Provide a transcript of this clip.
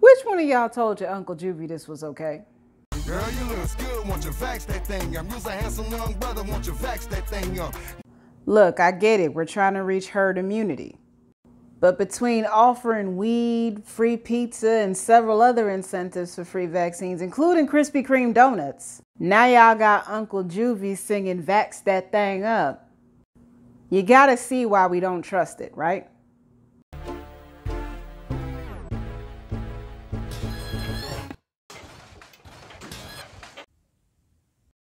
Which one of y'all told your Uncle Juvie this was okay? Girl, you look good, want you vax that thing up. You's a handsome young brother, want you vax that thing up. Look, I get it. We're trying to reach herd immunity. But between offering weed, free pizza, and several other incentives for free vaccines, including Krispy Kreme donuts, now y'all got Uncle Juvie singing Vax That Thang Up. You gotta see why we don't trust it, right?